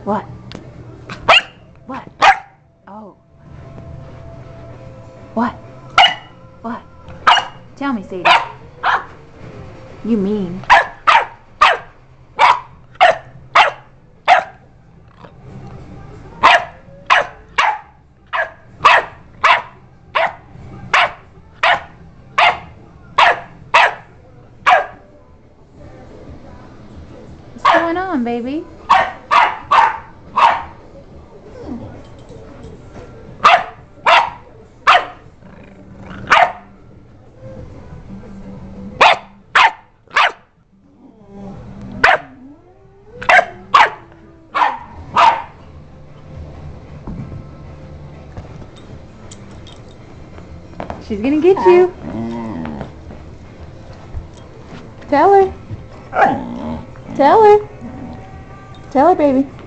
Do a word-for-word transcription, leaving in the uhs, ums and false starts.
What? What? Oh. What? What? Tell me, Sadie. You mean. What's going on, baby? She's gonna get you. Tell her. Tell her. Tell her, baby.